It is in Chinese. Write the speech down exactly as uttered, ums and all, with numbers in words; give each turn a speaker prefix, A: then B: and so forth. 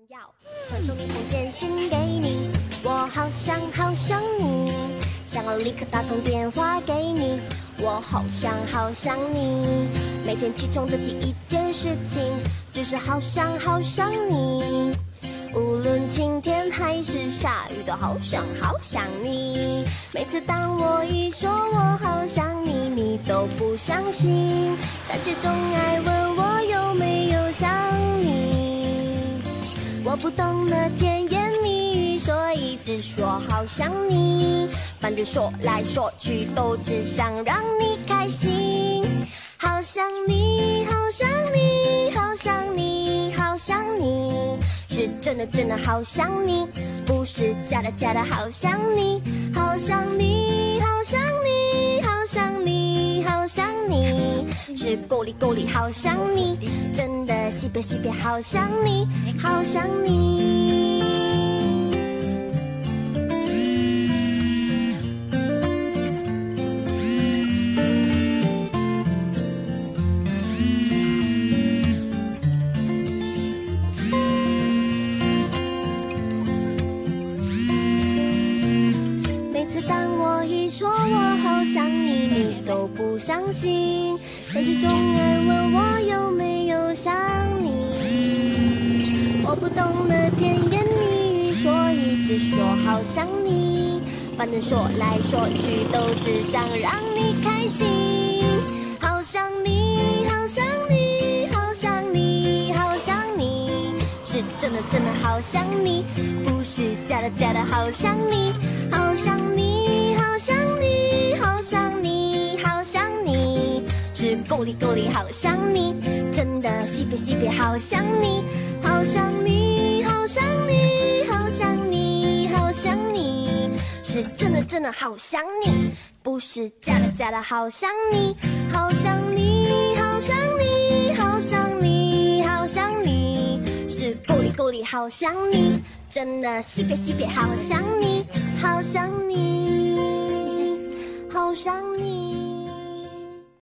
A: 要传送一封简讯给你，我好想好想你，想要立刻打通电话给你，我好想好想你。每天起床的第一件事情就是好想好想你，无论晴天还是下雨，都好想好想你。每次当我一说我好想你，你都不相信，但却总爱问我有没有想你。我不懂得甜言蜜语，所以只说好想你，反正说来说去都只想让你开心。好想你，好想你，好想你，好想你，是真的真的好想你，不是假的假的好想你。好想你，好想你，好想你，好想你，是够力够力好想你，真的西北西北好想你，好想你。每次当我一说我好想你，你都不相信，但是总爱问我有没有想你。我不懂得甜言蜜语，所以只说好想你，反正说来说去都只想让你开心。好想你，好想你，好想你，好想你，是真的真的好想你，不是假的假的好想你。好想你，好想你，好想你，好想你，是够力够力好想你，真的西北西北好想你。好想你，好想你，好想你，好想你，是真的真的好想你，不是假的假的好想你。好想你，好想你，好想你，好想你，是够力够力好想你，真的西北西北好想你，好想你，好想你。